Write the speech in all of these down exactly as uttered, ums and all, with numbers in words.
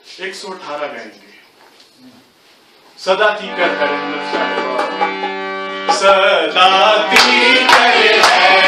एक सौ अठारह गाएंगे। सदा ती कर है सदा ती कर है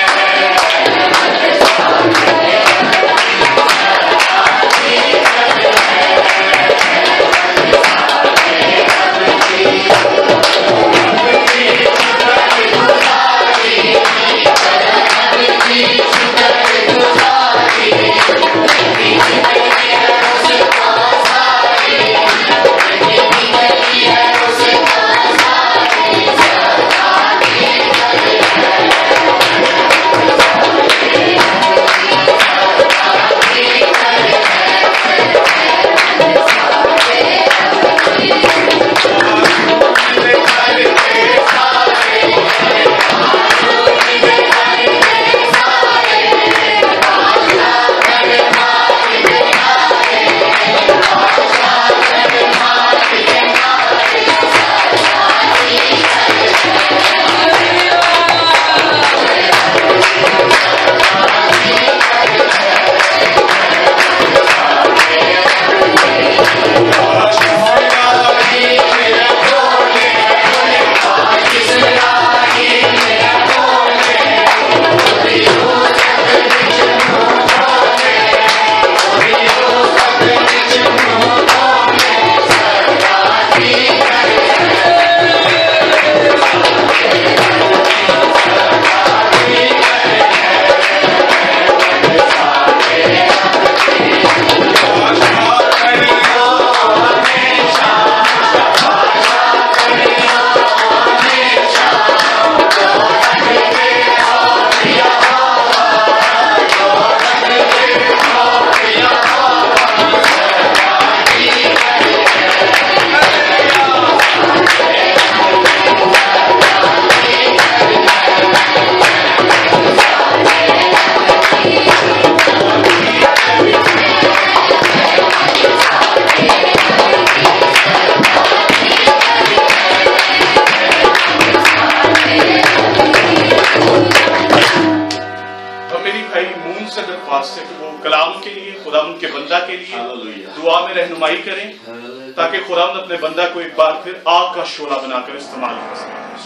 के बंदा के लिए दुआ में रहनुमाई करें ताकि खुदावंद अपने बंदा को एक बार फिर आग का शोला बनाकर इस्तेमाल कर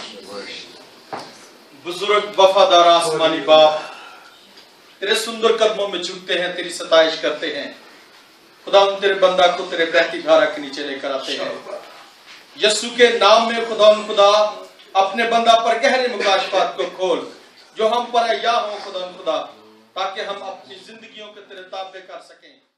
सके। बुजुर्ग वफादार आसमानी बाप, तेरे सुंदर कदमों में झुकते हैं, तेरी सताइश करते हैं। खुदावंद तेरे बंदा को तेरे बहती धारा के नीचे लेकर आते हैं। यीशु के नाम में खुदावंद खुदा अपने बंदा पर गहरे मुकाशफात को खोल जो हम पर या हो खुदावंद खुदा, ताकि हम अपनी जिंदगियों के तेरे ताबे कर सकें।